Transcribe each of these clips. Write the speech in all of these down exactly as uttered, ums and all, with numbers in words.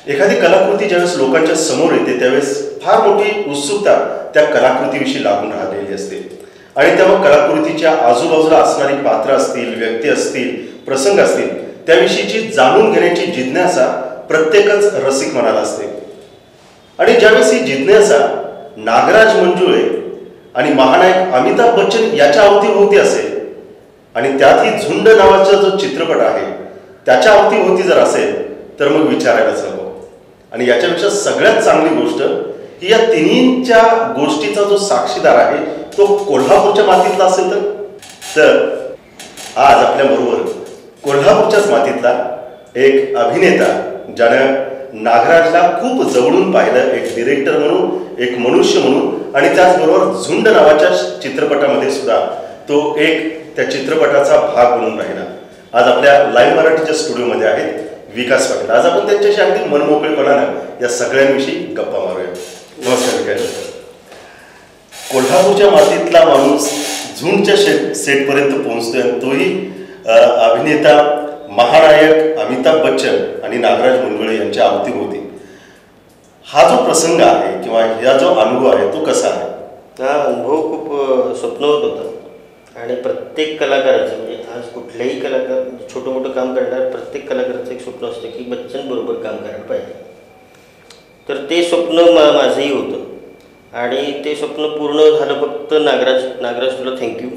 एखादी कलाकृती ज्यावेळेस लोकांच्या समोर येते त्यावेळेस फार मोठी उत्सुकता त्या कलाकृतीविषयी लागून राहिलेली असते आणि त्या मग कलाकृतीच्या आजूबाजूला असणारी पात्र असतील, व्यक्ती असतील, प्रसंग असतील त्याविषयीची जाणून घेण्याची जिज्ञासा प्रत्येकच रसिक मनाला असते. आणि ज्यावेळेस ही जिज्ञासा नागराज मंजुळे आणि महानायक अमिताभ बच्चन याच्या अवतीभोवती असेल आणि त्यातही झुंड नावाचा जो चित्रपट आहे त्याच्या अवतीभोवती जर असेल तर मग विचारायलाच नको. आणि याच्यापेक्षा सगळ्यात चांगली गोष्ट ही या तिन्हीच्या गोष्टीचा जो साक्षीदार आहे तो कोल्हापूरच्या मातीतला असेल तर तर आज आपल्याबरोबर कोल्हापूरच्याच मातीतला एक अभिनेता ज्यानं नागराजला खूप जवळून पाहिलं, एक डिरेक्टर म्हणून, एक मनुष्य म्हणून आणि त्याचबरोबर झुंड नावाच्या चित्रपटामध्ये सुद्धा तो एक त्या चित्रपटाचा भाग बनून राहिला. आज आपल्या लाईव्ह मराठीच्या स्टुडिओमध्ये आहेत विकास पाटील. आज आपण त्यांच्याशी अगदी मनमोकळेपणानं या सगळ्यांविषयी गप्पा मारूया. नमस्कार विकास. कोल्हापूरच्या मातीतला माणूस झुंडच्या शेट सेटपर्यंत पोहोचतोय आणि तोही अभिनेता महानायक अमिताभ बच्चन आणि नागराज मंजुळे यांच्या अवतीभोवती. हा जो प्रसंग आहे किंवा हा जो अनुभव आहे तो कसा आहे? हा अनुभव खूप स्वप्नवत होता आणि प्रत्येक कलाकाराचं म्हणजे आज कुठल्याही कलाकार छोटं मोठं काम करणार प्रत्येक कलाकाराचं एक स्वप्न असतं की बच्चन बरोबर काम करायला पाहिजे. तर ते स्वप्न मा माझंही होतं आणि ते स्वप्न पूर्ण झालं फक्त नागराज नागराज तुला थँक्यू.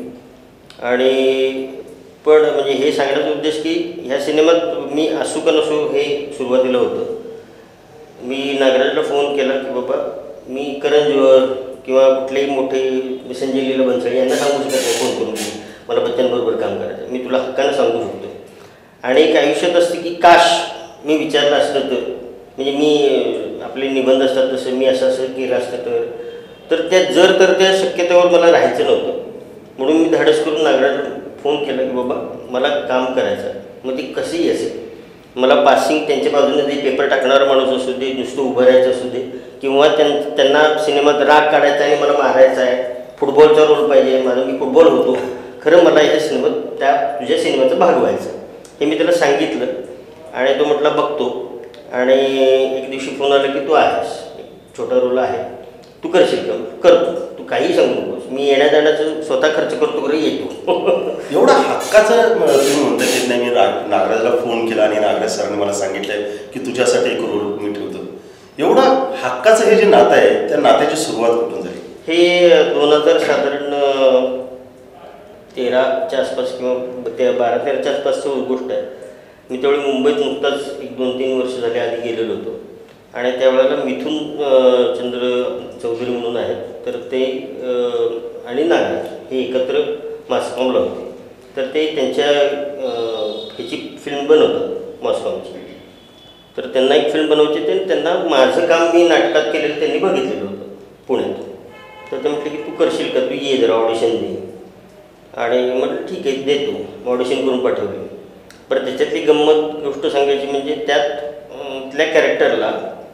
आणि पण म्हणजे हे सांगण्याचा उद्देश की ह्या सिनेमात मी असू का नसू हे सुरुवातीला होतं. मी नागराजला फोन केला की बाबा मी करण जोहर किंवा कुठलेही मोठे संजय लीला बन्सल यांना सांगू शकत नाही फोन करून की मला बच्चनबरोबर काम करायचं. मी तुला हक्कानं सांगू शकतो. आणि एक आयुष्यात असते की काश मी विचारलं असतं तर म्हणजे मी आपले निबंध असतात तसं मी असं असं केलं असतं तर तर त्या जर तर त्या शक्यतेवर मला राहायचं नव्हतं. म्हणून मी धाडस करून नागराज फोन केला की बाबा मला काम करायचं आहे. मग ती कशीही असेल मला पासिंग त्यांच्या बाजूने जे पेपर टाकणारा माणूस असू दे, नुसतं उभं राहायचं असू दे किंवा त्यां त्यांना सिनेमात राग काढायचा आणि मला मारायचा आहे, फुटबॉलचा रोल पाहिजे, माझा मी फुटबॉल होतो, खरं मला ह्या सिनेमात त्या तुझ्या सिनेमाचा भाग व्हायचा हे मी त्याला सांगितलं. आणि तो म्हटला बघतो. आणि एक दिवशी फोन आला की तू आहेस, एक छोटा रोल आहे, तू करशील का? करतो, तू काही सांगू नकोस, मी येण्या जाण्याचं स्वतः खर्च करतो, खरं येतो. एवढा हक्काचं तुम्ही म्हणता की नाही मी नागराजला फोन केला आणि नागराज सरांनी मला सांगितलं की तुझ्यासाठी एक रोल मी ठेवतो. एवढा हक्काचं हे जे नातं आहे त्या नात्याची सुरुवात कुठून झाली? हे दोन हजार साधारण तेराच्या आसपास किंवा ते बारा तेराच्या आसपासची गोष्ट आहे. मी त्यावेळी मुंबईत नुकताच एक दोन तीन वर्ष झाले आधी गेलेलो होतो आणि त्यावेळेला मिथून चंद्र चौधरी म्हणून आहेत तर ते आणि नागराज हे एकत्र मॉस्कॉमला होते. तर ते त्यांच्या ह्याची फिल्म बनवतात मॉस्कॉमची. तर त्यांना एक फिल्म बनवायची ते त्यांना माझं काम मी नाटकात केलेलं त्यांनी बघितलेलं होतं पुण्यात. तर ते म्हटले की तू करशील का, तू ये जरा ऑडिशन दे. आणि म्हटलं ठीक आहे देतो, ऑडिशन करून पाठवली. बरं त्याच्यातली गंमत गोष्ट सांगायची म्हणजे त्यात तिथल्या कॅरेक्टरला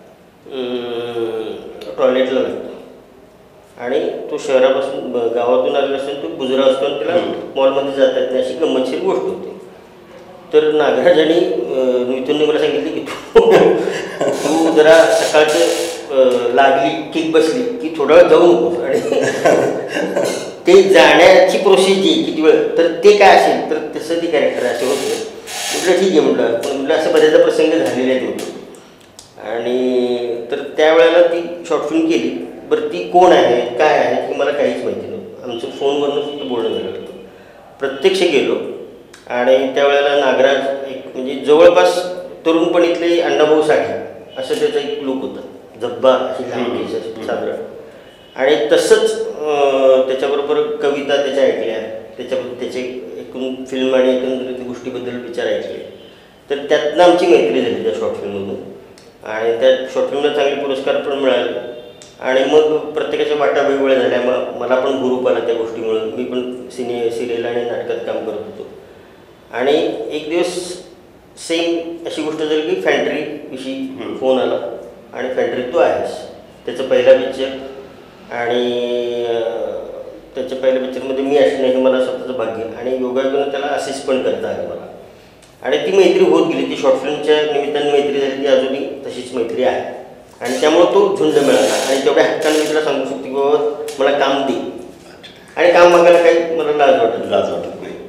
टॉयलेटला लागतो आणि तो शहरापासून गावातून आलेला असेल तो गुजरा असतो आणि त्याला मॉलमध्ये जाता येत नाही अशी गंमतशीर गोष्ट होती. तर नागराज आणि मिथुनने मला सांगितले की तू जरा सकाळचं लागली किक बसली की थोडा वेळ जाऊ नकोस आणि ते जाण्याची प्रोसेस जी किती वेळ तर ते काय असेल तर तसं ती कॅरेक्टर असं होतं. म्हटलं ठीक आहे म्हटलं, पण म्हटलं असं बऱ्याचदा प्रसंग झालेले आहेत म्हटलं. आणि तर त्यावेळेला ती शॉर्ट फिल्म केली. बरं ती कोण आहे काय आहे हे मला काहीच माहिती नव्हतं. आमचं फोनवरनं सुद्धा बोलणं झालं होतं. प्रत्यक्ष गेलो आणि त्यावेळेला नागराज एक म्हणजे जवळपास तरुणपणीतले अण्णाभाऊ साठे असं त्याचा एक लूक होता, जब्बा अशी लांब केस साधारण. आणि तसंच त्याच्याबरोबर कविता त्याच्या ऐकल्या, त्याच्याबद्दल त्याचे एकूण फिल्म आणि एकंदरीत गोष्टीबद्दल विचार ऐकले. तर त्यातनं आमची मैत्री झाली त्या शॉर्ट फिल्ममधून आणि त्या शॉर्ट फिल्मला चांगले पुरस्कार पण मिळाले. आणि मग प्रत्येकाच्या वाटा वेगवेगळ्या झाल्या. मग मला पण हुरूप आला त्या गोष्टीमुळं. मी पण सिने सिरियल आणि नाटकात काम करत होतो. आणि एक दिवस सेम अशी गोष्ट झाली की फॅन्ट्रीविषयी फोन आला आणि फॅन्ट्री तू आहेस, त्याचं पहिला पिक्चर आणि त्याच्या पहिल्या पिक्चरमध्ये मी असणं हे मला स्वतःचं भाग्य आणि योगायोगानं त्याला असिस्ट पण करता आलं मला. आणि ती मैत्री होत गेली. ती शॉर्ट फिल्मच्या निमित्ताने मैत्री झाली, ती अजूनही तशीच मैत्री आहे आणि त्यामुळं तो झुंड मिळाला आणि तेवढ्या हक्काने मी तुला सांगू शकतो की बाबा मला काम दे आणि काम मागायला काही मला लाज वाटत लाज वाटत नाही.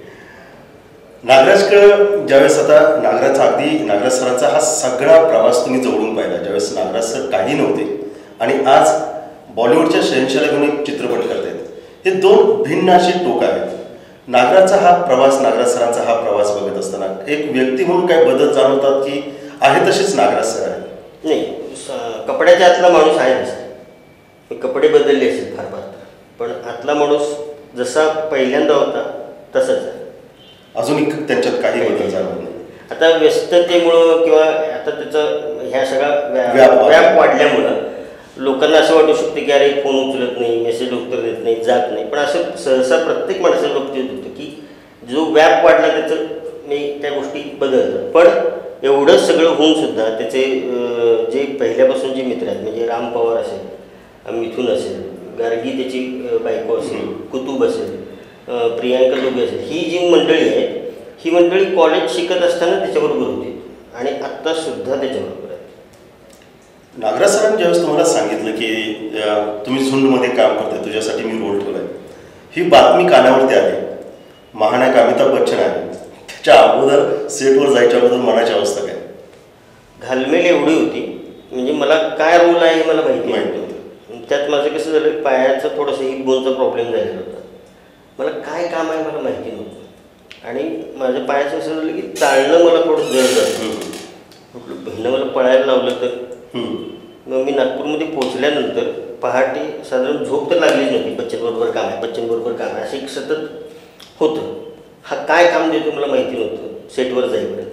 नागराजकडं ज्यावेळेस आता नागराजचा अगदी नागराज सरांचा हा सगळा प्रवास तुम्ही जवळून पाहिला, ज्यावेळेस नागराज सर काही नव्हते आणि आज बॉलिवूडच्या शहंशाला घेऊन एक चित्रपट करतायत. हे दोन भिन्न अशी टोक आहेत. नागराजचा हा प्रवास, नागराज सरांचा हा प्रवास बघत असताना एक व्यक्ती म्हणून काय बदल जाणवतात की आहे तसेच नागराज सर आहेत? नाही, कपड्याच्या आतला माणूस आहे नसते, कपडे बदलले असेल फार फार, पण आतला माणूस जसा पहिल्यांदा होता तसाच आहे. अजूनही त्यांच्यात काही बदल जाणवत नाही. आता व्यस्ततेमुळं किंवा आता त्याचं ह्या सगळा व्याप व्याप वाढल्यामुळं लोकांना असं वाटू शकतं की अरे फोन उचलत नाही, मेसेज उत्तर देत नाही, जात नाही. पण असं सहसा प्रत्येक माणसाला लक्षात होतं की जो व्याप वाढला त्याचं मी त्या गोष्टी बदलतात. पण एवढं सगळं होऊन सुद्धा त्याचे जे पहिल्यापासून जे मित्र आहेत म्हणजे राम पवार असेल, मिथून असेल, गार्गी त्याची बायको असेल, कुतुब असेल, प्रियांका दोघे असेल, ही जी मंडळी आहे ही मंडळी कॉलेज शिकत असताना त्याच्याबरोबर होती आणि आत्तासुद्धा त्याच्याबरोबर आहे. नागराज सरांनी ज्यावेळेस तुम्हाला सांगितलं की तुम्ही झुंडमध्ये काम करताय, तुझ्यासाठी मी रोल ठेवलाय, ही बातमी कानावरती आली, महानायक अमिताभ बच्चन आहे, त्याच्या अगोदर सेटवर जायच्या अगोदर मनाची अवस्था काय? घालमेल एवढी होती म्हणजे मला काय रोल आहे हे मला माहिती माहिती नव्हतं. त्यात माझं कसं झालं, पायाचं थोडंसं हिप बोनचा प्रॉब्लेम झालेला होता. मला काय काम आहे मला माहिती नव्हतं आणि माझ्या पायाचं असं झालं की चालणं मला थोडं जड जातं. म्हटलं बहिणं मला पळायला लावलं तर. मग मी नागपूरमध्ये पोचल्यानंतर पहाटे साधारण झोप तर लागलीच नव्हती. बच्चनबरोबर काम आहे, बच्चनबरोबर काम आहे, असं एक सतत होतं. हा काय काम देतो मला माहिती नव्हतं सेटवर जाईपर्यंत.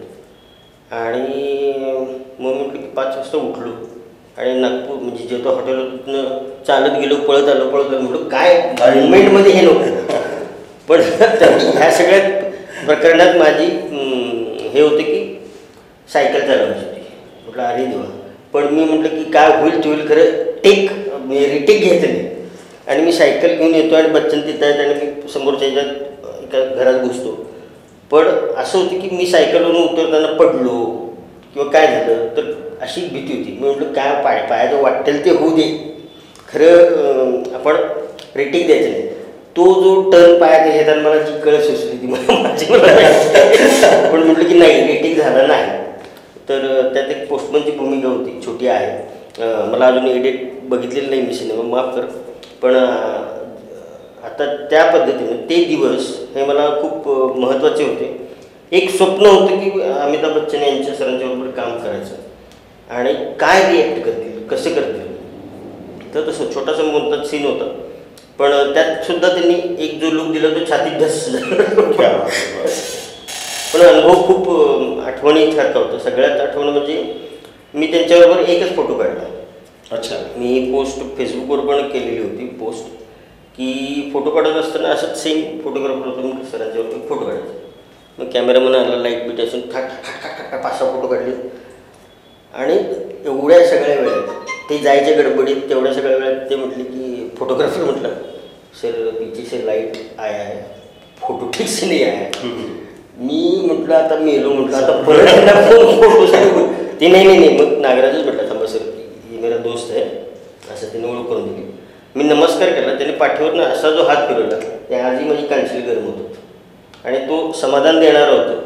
आणि मग म्हटलं की पाच वाजता उठलो आणि नागपूर म्हणजे जे तो हॉटेलतनं चालत गेलो, पळत आलो पळत आलो म्हटलं काय मुवमेंटमध्ये हे नव्हतं. पण ह्या सगळ्या प्रकरणात माझी हे होतं की सायकल चालवायची होती. म्हटलं अरे देवा. पण मी म्हटलं की काय होईल ते होईल, खरं टेक रिटेक घ्यायचं नाही. आणि मी सायकल घेऊन येतो आणि बच्चन तिथं आहेत आणि मी समोरच्या ह्याच्यात एका घरात घुसतो. पण असं होतं की मी सायकलवरून उतरताना पडलो किंवा काय झालं तर अशी भीती होती. मी म्हटलं काय पाय पायाचं वाटेल ते होऊ दे, खरं आपण रिटेक द्यायचं नाही. तो जो टर्न पायात घेताना मला जी कळ सुचली ती मला माझी मला पण म्हटलं की नाही रिटेक झाला नाही. तर त्यात एक पोस्टमनची भूमिका होती, छोटी आहे. मला अजून एडिट बघितलेलं नाही मी सिनेमा, माफ कर. पण आता त्या पद्धतीनं ते दिवस हे मला खूप महत्त्वाचे होते. एक स्वप्न होतं की अमिताभ बच्चन यांच्या सरांच्याबरोबर काम करायचं आणि काय रिॲक्ट करतील, कसं करतील. तर तसं छोटासा मोठा सीन होता, पण त्यातसुद्धा त्यांनी एक जो लूक दिला तो छातीत धस झाला. पण अनुभव खूप आठवणीसारखा होता. सगळ्यात आठवण म्हणजे मी त्यांच्याबरोबर एकच फोटो काढला. अच्छा. मी पोस्ट फेसबुकवर पण केलेली होती पोस्ट की फोटो काढत असताना असंच सेम फोटोग्राफर होतो मी सरांच्यावर फोटो काढायचा. मग कॅमेरामन आला, लाईट बीट असून थाट थाट थाट थाट पाच सहा फोटो काढले आणि एवढ्या सगळ्या वेळात ते जायच्या गडबडीत तेवढ्या सगळ्या वेळात ते म्हटले की फोटोग्राफर म्हटलं सर पीछे से लाईट आया है, फोटो ठीक से नहीं आया. मी म्हटलं आता मेलो म्हटलं आता परत फोटो सांगू ते नाही नाही नाही मग नागराजच म्हटलं थांबा सर ही मेरा दोस्त आहे असं त्याने ओळख करून दिली. मी नमस्कार केला, त्याने पाठीवरनं असा जो हात फिरवला त्या आधी माझी कांचली गरम होत होती आणि तो समाधान देणारा होतं.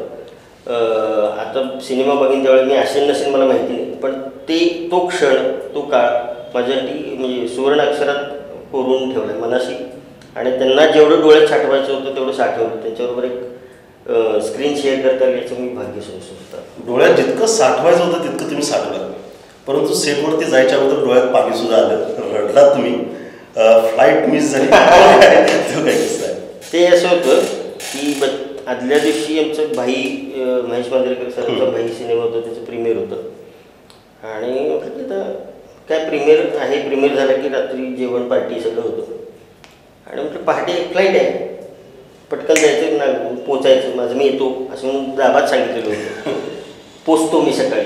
आता सिनेमा बघीन त्यावेळी मी असेल नसेल मला माहिती नाही, पण ते तो क्षण तो काळ माझ्यासाठी म्हणजे सुवर्ण अक्षरात कोरून ठेवलं मनाशी. आणि त्यांना जेवढं डोळ्यात साठवायचं होतं तेवढं साठवलं. त्यांच्याबरोबर एक स्क्रीन शेअर करता याचं मी भाग्य समजतो. डोळ्यात जितकं साठवायचं होतं तितकं तुम्ही साठवलं, परंतु सेटवरती जायच्या अगोदर डोळ्यात पाणी सुद्धा आलं, रडलात तुम्ही, फ्लाईट मिस झाली. तो काय किस्सा आहे? ते असं होतं की ब आदल्या दिवशी आमचं भाई महेश मांजरेकर सरांचा भाई सिनेमा होता, त्याचं प्रीमियर होतं आणि म्हटलं की आता काय प्रीमियर आहे, प्रीमियर झालं की रात्री जेवण पार्टी सगळं होतं. आणि म्हटलं पहाटे एक फ्लाईट आहे, पटकन जायचं ना पोचायचं, माझं मी येतो असं म्हणून दाबात सांगितलेलं होतं. पोचतो मी सकाळी.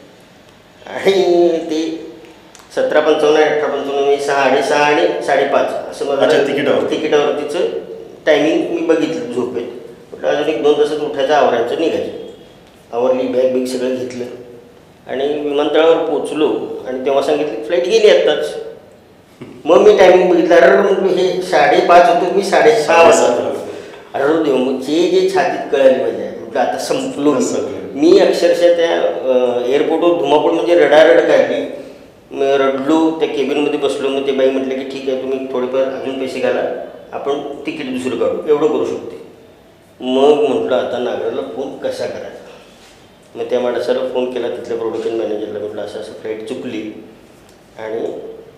आणि ते सतरा पंचावन्न अठरा पंचावन्न मी सहा सहा आणि साडेपाच असं माझं तिकीटावर तिकीटावरतीचं टायमिंग मी बघितलं झोपेत. म्हटलं अजून एक दोन तासात उठायचं, आवरायचं, निघायचं. आवरली बॅग बिग सगळं घेतलं आणि विमानतळावर पोचलो आणि तेव्हा सांगितलं फ्लाईट गेली आत्ताच. मग मी टायमिंग बघितलं, अरे म्हटलं हे साडेपाच होतो, मी साडेसहा वाजता. अरे देव, मग जे जे छातीत कळाली म्हणजे म्हटलं आता संपलो. मी अक्षरशः त्या एअरपोर्टवर धुमाकूळ म्हणजे रडारड काढली. मग रडलो, त्या केबिनमध्ये बसलो. मग ते बाई म्हटलं की ठीक आहे, तुम्ही थोडेफार अजून पैसे घाला, आपण तिकीट दुसरं काढू, एवढं करू शकते. मग म्हटलं आता नागराला फोन कसा करायचा. मग त्या माणसाला फोन केला, तिथल्या प्रोडक्शन मॅनेजरला. म्हटलं असं असं फ्लाईट चुकली आणि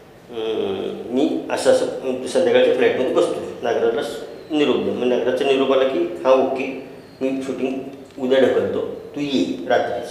मी असं असं संध्याकाळच्या फ्लाईटमध्ये बसतो, नागराला निरोप दे. मग नागराचा निरोप आला की हां ओके, मी शूटिंग उद्या ढकलतो, तू ये रात्रीच.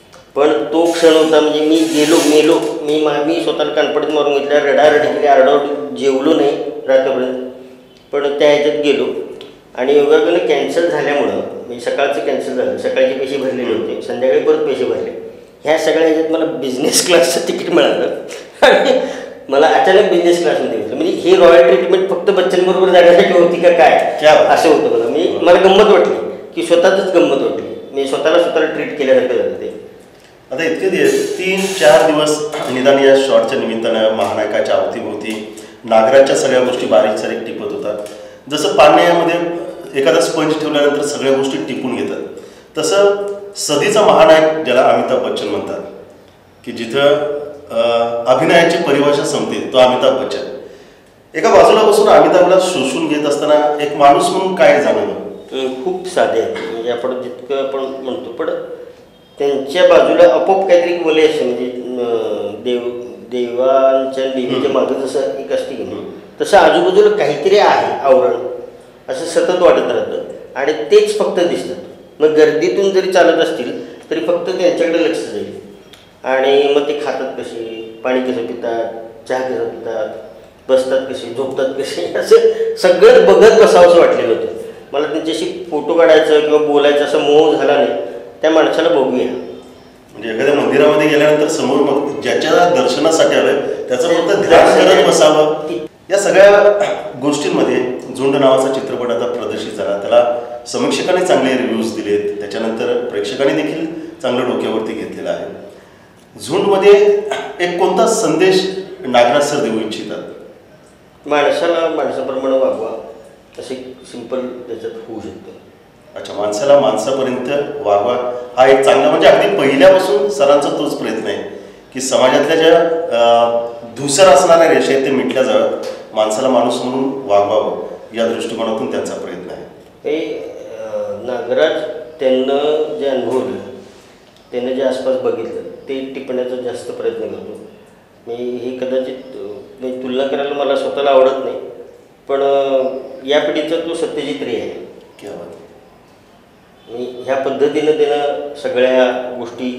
पण तो क्षण होता म्हणजे मी गेलो मेलो. मी मा मी स्वतःला कानपडीत मारून घेतल्या, रडारडी केली, आरडाओरडी, जेवलो नाही रात्रपर्यंत. पण त्या ह्याच्यात गेलो आणि योगायोगानं कॅन्सल झाल्यामुळं म्हणजे सकाळचं कॅन्सल झालं, सकाळचे पैसे भरलेले होते, संध्याकाळी परत पैसे भरले. ह्या सगळ्या ह्याच्यात मला बिझनेस क्लासचं तिकीट मिळालं आणि मला अचानक बिझनेस क्लासमध्ये घेतलं. म्हणजे ही रॉयल ट्रीटमेंट फक्त बच्चनबरोबर जाण्यासाठी होती का काय, असं होतं मला. मी मला गंमत वाटली की स्वतःच गंमत वाटली, मी स्वतःला स्वतःला ट्रीट केल्यासारखं झालं ते. आता इतके दिवस तीन चार दिवस निदान या शॉर्टच्या निमित्तानं महानायकाच्या अवतीभोवती नागराच्या सगळ्या गोष्टी बारीक सारीक टिपत होतात. जसं पाण्यामध्ये एखादा स्पंज ठेवल्यानंतर सगळ्या गोष्टी टिपून घेतात, तसं सदीचा महानायक ज्याला अमिताभ बच्चन म्हणतात, की जिथं अभिनयाची परिभाषा संपते तो अमिताभ बच्चन. एका बाजूला बसून अमिताभला शोषून घेत असताना एक माणूस म्हणून काय जाणवलं? खूप साधे आहेत म्हणजे आपण जितकं आपण म्हणतो, पण त्यांच्या बाजूला आपोआप काहीतरी बोले असते. म्हणजे देव देवांच्या देवीच्या मागं जसं एक असते की नाही, तसं आजूबाजूला काहीतरी आहे आवरण, असं सतत वाटत राहतं आणि तेच फक्त दिसतात. मग गर्दीतून जरी चालत असतील तरी फक्त त्यांच्याकडे लक्ष जाईल. आणि मग ते खातात कसे, पाणी कसं पितात, चहा कसं पितात, बसतात कसे, झोपतात कसे, असं सगळं बघत बसावंसं वाटलेलं होतं मला. त्यांच्याशी फोटो काढायचं किंवा बोलायचं असं मोह झाला नाही. त्या माणसाला बघूया म्हणजे एखाद्या मंदिरामध्ये गेल्यानंतर समोर मग ज्याच्या दर्शनासाठी आलं त्याचं फक्त ध्यान करत बसावं. या सगळ्या गोष्टींमध्ये झुंड नावाचा चित्रपट आता प्रदर्शित झाला, त्याला समीक्षकांनी चांगले रिव्ह्यूज दिलेत, त्याच्यानंतर प्रेक्षकांनी देखील चांगलं डोक्यावरती घेतलेलं आहे. झुंडमध्ये एक कोणता संदेश नागराज सर देऊ इच्छितात? माणसाला माणसाप्रमाणे वागवा, असे सिंपल त्याच्यात होऊ शकतं. अच्छा, माणसाला माणसापर्यंत वागवा हा एक चांगला, म्हणजे अगदी पहिल्यापासून सरांचा तोच प्रयत्न आहे की समाजातल्या ज्या धुसर असणाऱ्या रेषा आहेत ते मिटल्या जाव्यात, माणसाला माणूस म्हणून वागवावं या दृष्टिकोनातून त्यांचा प्रयत्न आहे. हे नागराज त्यांनं जे अनुभवलं, त्यानं जे आसपास बघितलं ते टिपण्याचा जास्त प्रयत्न करतो. मी हे कदाचित मी तुलना करायला मला स्वतःला आवडत नाही, पण या पिढीचा तो सत्यजित रे आहे. क्या बात. मी ह्या पद्धतीनं त्यानं सगळ्या गोष्टी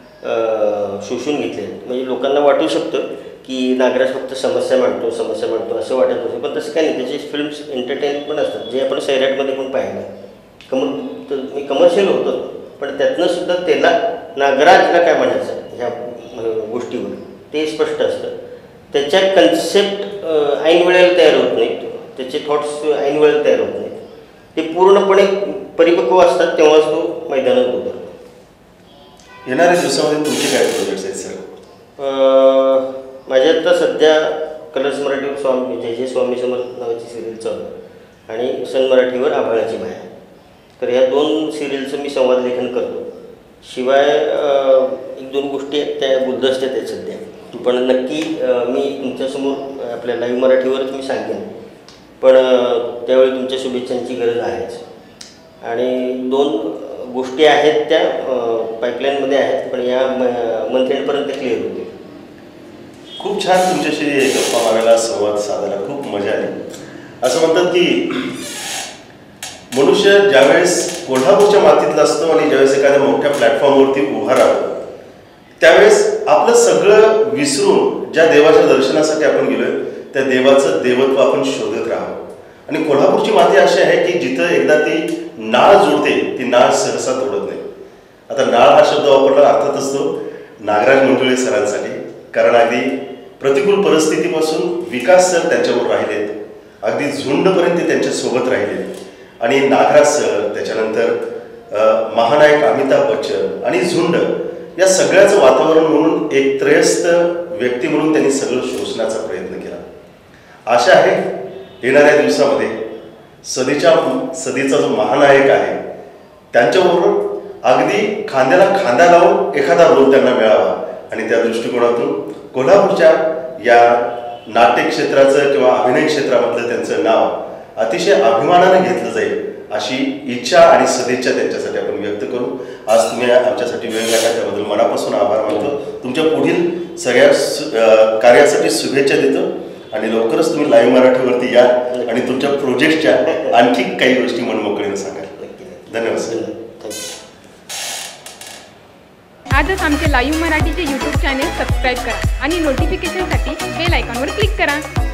शोषून घेतल्या. म्हणजे लोकांना वाटू शकतं की नागराज फक्त समस्या मांडतो समस्या मांडतो असं वाटत असेल, पण तसं काही नाही. त्याचे फिल्म्स एंटरटेनमेंट पण असतात, जे आपण सैराटमध्ये पण पाहिलं. कमर तर मी कमर्शियल होतं, पण त्यातनं सुद्धा त्याला नागराजला काय म्हणायचं ह्या गोष्टीवर ते स्पष्ट असतं. त्याच्या कन्सेप्ट ऐन वेळेला तयार होत नाहीत, त्याचे थॉट्स ऐन वेळेला तयार होत नाहीत. ते पूर्णपणे परिपक्व असतात तेव्हाच तो मैदानात उतरतो. येणाऱ्या दिवसामध्ये तुमचे काय प्रोजेक्ट्स आहेत सर? माझ्या आता सध्या कलर्स मराठीवर स्वामी जय जय स्वामी समर्थ नावाची सिरियल चालू आहे आणि सन मराठीवर आभाळाची माया. तर ह्या दोन सिरियलचं मी संवाद लेखन करतो. शिवाय एक दोन गोष्टी आहेत त्या गुलदस्त्यात आहेत सध्या, पण नक्की मी तुमच्यासमोर आपल्या लाईव्ह मराठीवरच मी सांगेन. पण त्यावेळी तुमच्या शुभेच्छांची गरज आहेच. आणि दोन गोष्टी आहेत त्या पाईपलाईनमध्ये आहेत, पण या मंथएंडपर्यंत क्लिअर होतील. खूप छान तुमच्याशी गप्पा मारायला, संवाद साधायला खूप मजा आली. असं म्हणतात की मनुष्य ज्यावेळेस कोल्हापूरच्या मातीतला असतो आणि ज्यावेळेस एखाद्या मोठ्या प्लॅटफॉर्मवरती उभा राहतो त्यावेळेस आपलं सगळं विसरून ज्या देवाच्या दर्शनासाठी आपण गेलोय त्या देवाचं देवत्व आपण शोधत राहावं. आणि कोल्हापूरची माती अशी आहे की जिथं एकदा ती नाळ जोडते ती नाळ सहसा तोडत नाही. आता नाळ हा शब्द वापरला अर्थात असतो नागराज मंडुळे सरांसाठी, कारण अगदी प्रतिकूल परिस्थितीपासून विकास सर त्यांच्यावर राहिलेत, अगदी झुंडपर्यंत ते त्यांच्यासोबत राहिले. आणि नागराज सर, त्याच्यानंतर महानायक अमिताभ बच्चन आणि झुंड या सगळ्याचं वातावरण म्हणून एक त्रयस्थ व्यक्ती म्हणून त्यांनी सगळं शोषण्याचा प्रयत्न केला. आशा आहे येणाऱ्या दिवसामध्ये सदीच्या सदीचा जो महानायक आहे त्यांच्याबरोबर अगदी खांद्याला खांदा लावून एखादा रोल त्यांना मिळावा आणि त्या दृष्टिकोनातून कोल्हापूरच्या या नाट्य क्षेत्राचं किंवा अभिनय क्षेत्रामधलं त्यांचं नाव अतिशय अभिमानाने घेतलं जाईल अशी इच्छा आणि सदिच्छा त्यांच्यासाठी आपण व्यक्त करू. आज तुम्ही आमच्यासाठी वेळ काढला त्याबद्दल मनापासून आभार मानतो. तुमच्या पुढील सगळ्या कार्यासाठी शुभेच्छा देतो आणि लवकरच तुम्ही लाईव्ह मराठीवरती या आणि तुमच्या प्रोजेक्टच्या आणखी काही गोष्टी मनमोकळीने सांगा. धन्यवाद सर. आजच आमचे लाईव्ह मराठीचे यूट्यूब चॅनेल सबस्क्राईब करा आणि नोटिफिकेशनसाठी बेल आयकॉनवर क्लिक करा.